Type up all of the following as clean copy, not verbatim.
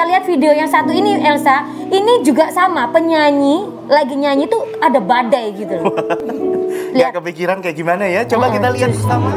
kita lihat video yang satu ini Elsa, ini juga sama, penyanyi lagi nyanyi tuh ada badai gitu loh. Lihat kepikiran kayak gimana ya? Coba kita lihat bersama.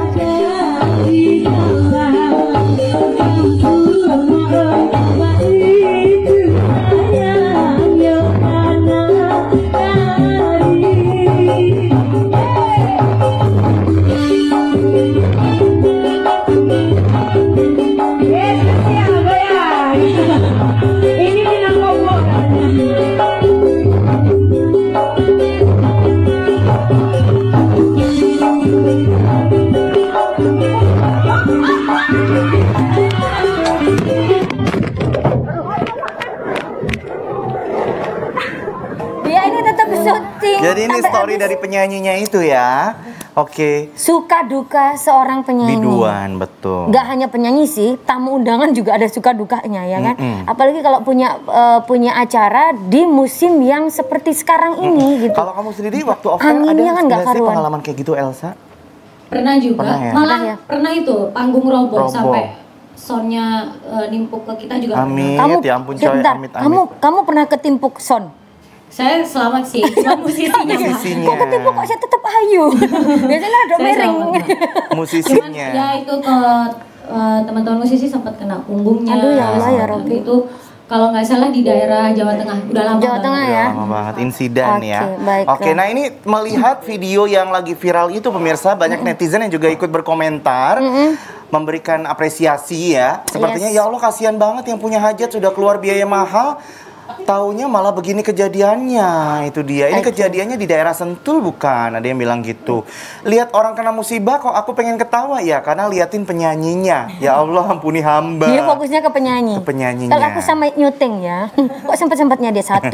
Jadi ini story dari penyanyinya itu ya. Oke. Suka duka seorang penyanyi. Biduan, betul. Gak hanya penyanyi sih, tamu undangan juga ada suka dukanya ya kan. Apalagi kalau punya acara di musim yang seperti sekarang ini gitu. Kalau kamu sendiri waktu off air ada kan nggak sih pengalaman kayak gitu Elsa? Pernah juga. Pernah ya? Malah pernah itu panggung roboh sampai soundnya nimpuk ke kita juga. Amin. Kamu, ya ampun coy, amit-amit. Kamu pernah ketimpuk sound? Saya selamat sih, cuma musisinya. Kok ketimpuk kok saya tetap ayu? Biasanya ada miring. Musisinya. Cuman ya itu ke teman-teman musisi sempat kena punggungnya. Aduh ya Allah ya Robi. Itu kalau nggak salah di daerah Jawa Tengah. Udah lama Jawa Tengah ya. Lama banget insiden ya. Baik. Oke, nah ini melihat video yang lagi viral itu pemirsa, banyak netizen yang juga ikut berkomentar. Memberikan apresiasi ya. Sepertinya ya Allah kasihan banget yang punya hajat sudah keluar biaya mahal. Taunya malah begini kejadiannya. Itu dia. Ini kejadiannya di daerah Sentul bukan? Ada yang bilang gitu. Lihat orang kena musibah kok aku pengen ketawa ya karena liatin penyanyinya. Ya Allah ampuni hamba. Dia fokusnya ke penyanyi. Ke penyanyinya. Kalau aku sama nyuting ya. Kok sempat-sempatnya dia 1.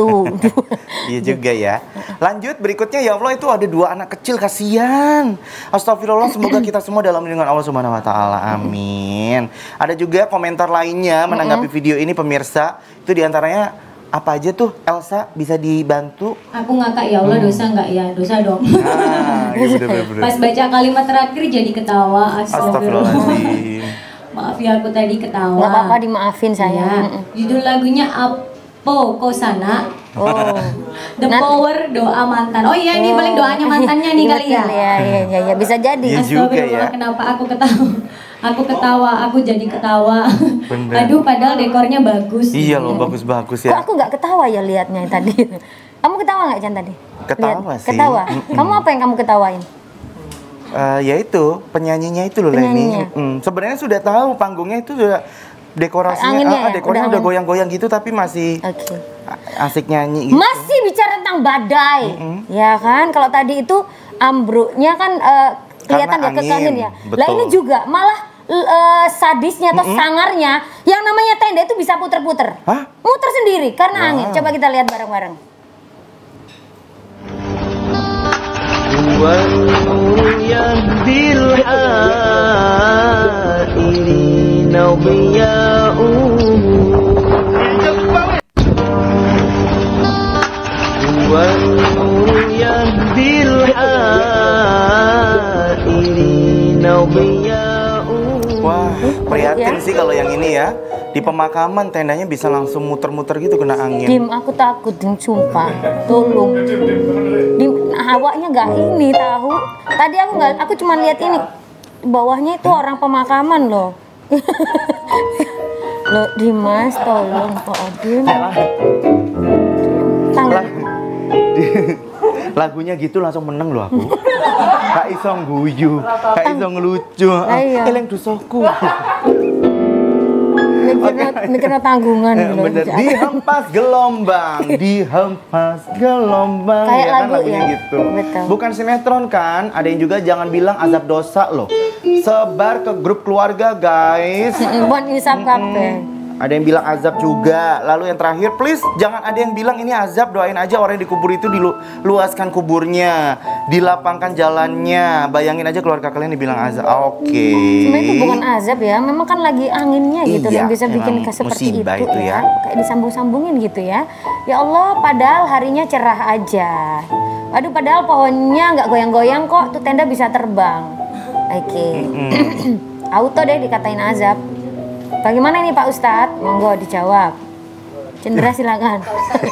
Iya juga ya. Lanjut berikutnya ya Allah itu ada 2 anak kecil kasihan. Astagfirullah semoga kita semua dalam lindungan Allah Subhanahu wa taala. Amin. Ada juga komentar lainnya menanggapi video ini pemirsa. Itu diantaranya apa aja tuh Elsa bisa dibantu? Aku ngakak ya Allah dosa nggak ya? Dosa dong. Ah, ya bener. Pas baca kalimat terakhir jadi ketawa. Astagfirullahaladzim. Maaf ya aku tadi ketawa. Gak apa-apa dimaafin saya. Judul lagunya Apo Kosana. Oh. The Power Doa Mantan. Oh iya ini paling doanya mantannya nih kali ya. Iya bisa jadi. Iya juga ya. Kenapa aku ketawa? Aku ketawa, aku jadi ketawa. Bener. Aduh padahal dekornya bagus. Iya loh bagus-bagus ya. Kok aku nggak ketawa ya liatnya tadi? Kamu ketawa nggak Chan tadi? Ketawa sih. Ketawa. Kamu apa yang kamu ketawain? Ya itu penyanyinya itu loh Leni. Sebenarnya sudah tahu panggungnya itu sudah dekorasinya, dekornya udah goyang-goyang gitu tapi masih asik nyanyi gitu. Masih bicara tentang badai, ya kan? Kalau tadi itu ambruknya kan kelihatan ya ke angin ya. Lah ini juga malah sadisnya atau sangarnya yang namanya tenda itu bisa puter-puter. Muter sendiri karena angin. Coba kita lihat bareng-bareng. Wah, prihatin sih kalau yang ini ya. Di pemakaman tendanya bisa langsung muter-muter gitu kena angin. Dim, aku takut, Dim, sumpah. Tolong. Dim, hawanya nggak ini tahu. Tadi aku cuma lihat ini. Bawahnya itu orang pemakaman loh. Loh, Dimas, tolong Pak Dim. Lagunya gitu langsung meneng loh aku. Kak iso guyu, kak iso ngelucu. Eleng dosaku. Mikirnya tanggungan gitu. Bener, dihempas gelombang, dihempas gelombang. Kayak ya lagu kan lagunya ya? gitu. Betul. Bukan sinetron kan? Ada yang juga jangan bilang azab dosa loh. Sebar ke grup keluarga guys. Buat insaf kabeh. Ada yang bilang azab juga. Lalu yang terakhir, please jangan ada yang bilang ini azab. Doain aja orang yang dikubur itu diluaskan kuburnya, dilapangkan jalannya. Bayangin aja keluarga kalian dibilang azab. Oke. Sebenarnya itu bukan azab ya. Memang kan lagi anginnya gitu dan bisa bikin seperti itu ya. Kayak disambung-sambungin gitu ya. Ya Allah, padahal harinya cerah aja. Aduh, padahal pohonnya nggak goyang-goyang kok. Tuh tenda bisa terbang. Oke. Mm-mm. Auto deh dikatain azab. Bagaimana ini Pak Ustadz? Monggo dijawab. Cendera silakan.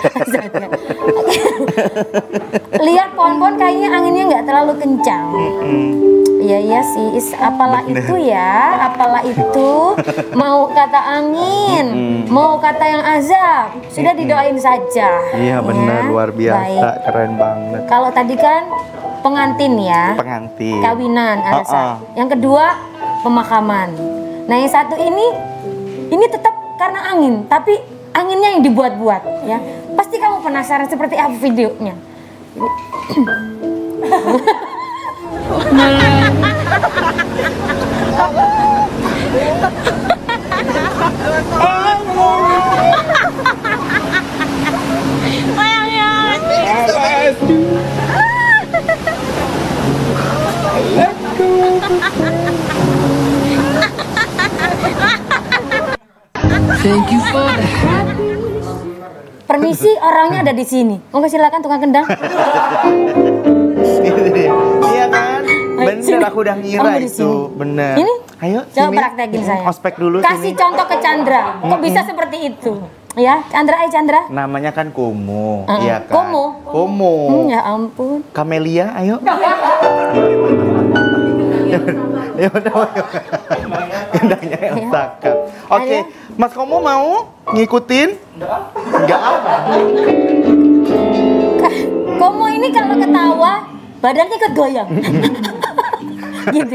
Lihat pohon-pohon kayaknya anginnya nggak terlalu kencang. Iya sih, apalah itu ya, apalah itu. Mau kata angin, mau kata yang azab, sudah didoain saja. Iya benar, luar biasa, baik. keren banget. Kalau tadi kan pengantin ya, pengantin, kawinan, Elsa. Yang kedua pemakaman. Nah yang satu ini tetap karena angin, tapi anginnya yang dibuat-buat ya. Pasti kamu penasaran seperti apa videonya. Thank you for the Permisi, orangnya ada di sini. Monggo silakan tukang kendang. Iya kan? Bener, aku udah ngira itu. Bener. Ini? Ayo, coba sini. praktekin saya. Ospek dulu Kasih sini. contoh ke Chandra. Kok bisa seperti itu? Ya, Chandra, Chandra. Namanya kan Komo, iya kan? Komo? Komo. Ya ampun. Kamelia, ayo. Ya udah, kendangnya Elsa Cup. Oke, Mas Komo mau ngikutin? Enggak apa. Komo ini kalau ketawa badannya kegoyang. Gitu.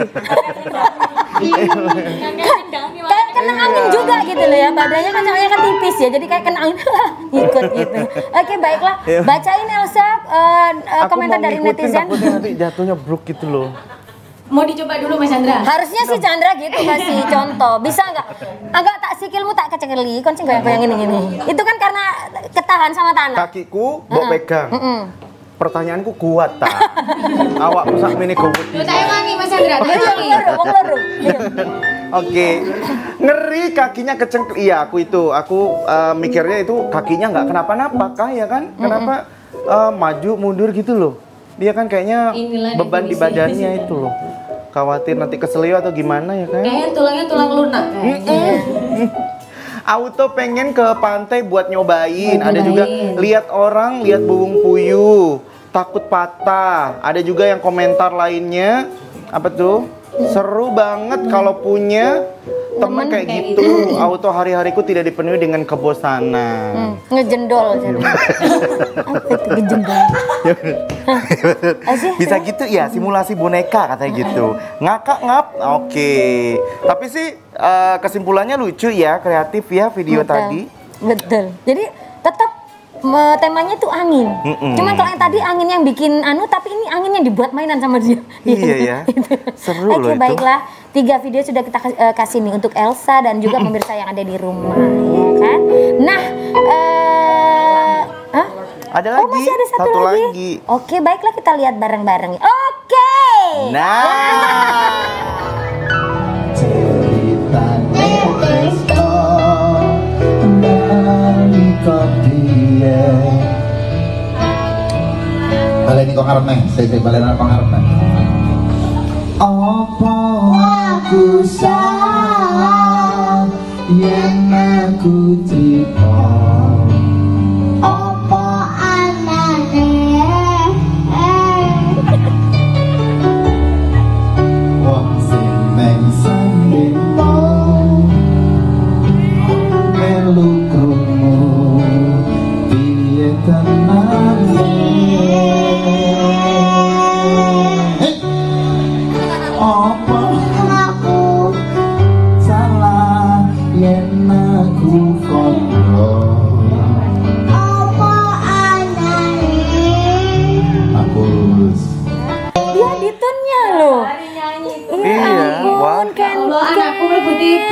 Kayak kena angin juga gitu loh ya, badannya kan soalnya kan tipis ya, jadi kayak kena angin ikut gitu. Oke, baiklah, bacain Elsa komentar dari netizen. Aku nanti jatuhnya bruk gitu loh. Mau dicoba dulu Mas Chandra? Harusnya si Chandra gitu kasih contoh, bisa nggak? Agak tak sikilmu tak kecekeli, kon sing goyang gini. Itu kan karena ketahan sama tanah. Kakiku mbok pegang. Pertanyaanku kuat tak? Awakmu sak mene kuat. Lu tak ewangi Mas Chandra, tak ewangi. Wong loro. Oke, ngeri kakinya kecengklik. Iya, aku mikirnya itu kakinya nggak kenapa-napa kah ya kan? Kenapa maju mundur gitu loh? Dia kan kayaknya Inilah beban di definisi. badannya itu loh. Khawatir nanti keselio atau gimana ya kan? Kayaknya tulangnya tulang lunak. Auto pengen ke pantai buat nyobain. Ada juga lihat orang, lihat burung puyuh, takut patah. Ada juga yang komentar lainnya, apa tuh? Seru banget kalau punya teman kayak gitu. Auto hari-hariku tidak dipenuhi dengan kebosanan. Ngejendol jadi. Apa itu ngejendol? Bisa gitu ya, simulasi boneka katanya gitu. Ngakak ngap, oke. Tapi sih kesimpulannya lucu ya, kreatif ya video tadi. Betul. Jadi tetap temanya tuh angin. Cuman kalau yang tadi angin yang bikin tapi ini angin yang dibuat mainan sama dia. Iya ya. Seru loh Oke, itu. baiklah. 3 video sudah kita kasih nih untuk Elsa dan juga pemirsa yang ada di rumah, ya kan? Nah, ada lagi, masih ada satu lagi. Oke, baiklah kita lihat bareng-bareng. Oke. Nah. Baleni kok ngarep neh, sik baleni kok ngarep neh. Apa aku salah yen aku tiba? Apa anane? Wong sing neng sandingmu melu krungu piye tenane? Apa aku salah yen aku kondo? Apa anane? Aku Dia ditunnya loh. Iya, wah. Kalau anakku mlebu TV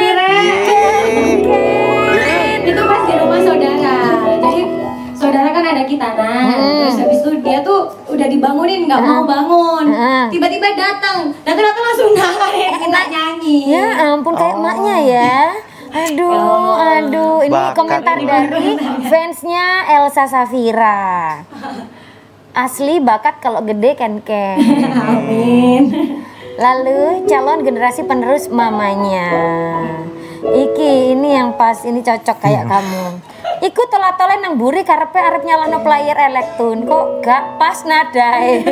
itu pas di rumah saudara. Jadi saudara kan ada kitanan. Terus habis itu dia tuh udah dibangunin nggak mau bangun. Tiba-tiba datang langsung nyanyi. Ya ampun, kayak emaknya ya. Aduh. Ini Bakat komentar nih. dari fansnya Elsa Safira. Asli bakat kalau gede ken. Amin. Lalu calon generasi penerus mamanya. Ini yang pas, ini cocok kayak kamu. Iku tola-tolen nang buri karepe arep nyalahno player elektron kok gak pas nadae.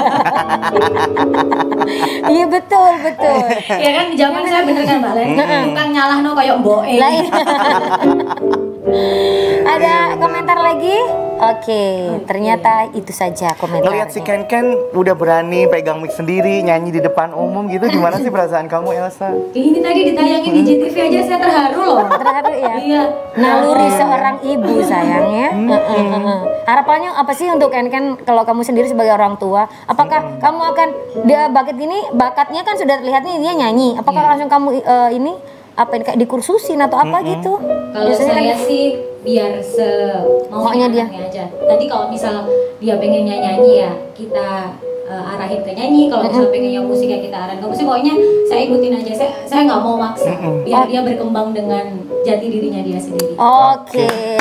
Iya betul. Ya kan di zaman saya bener kan Mbak Len? Tukang nyalahno kayak mboke. Lah, iya. Ada komentar lagi? Oke, ternyata itu saja komentarnya. Ngelihat si Ken udah berani pegang mic sendiri, nyanyi di depan umum gitu, gimana sih perasaan kamu Elsa? Ini tadi ditayangin di JTV aja saya terharu loh. Terharu ya? Iya. Naluri seorang ibu sayangnya. Harapannya apa sih untuk Ken kalau kamu sendiri sebagai orang tua? Apakah kamu akan dia bakatnya kan sudah terlihat nih dia nyanyi. Apakah langsung kamu ini kayak dikursusin atau apa gitu? Kalau saya sih biar maunya dia aja. Nanti kalau misal dia pengen nyanyi ya kita arahin ke nyanyi. Kalau misal pengen yang musik ya kita arahin ke musik. Pokoknya saya ikutin aja. Saya nggak mau maksa. Biar dia berkembang dengan jati dirinya dia sendiri. Oke.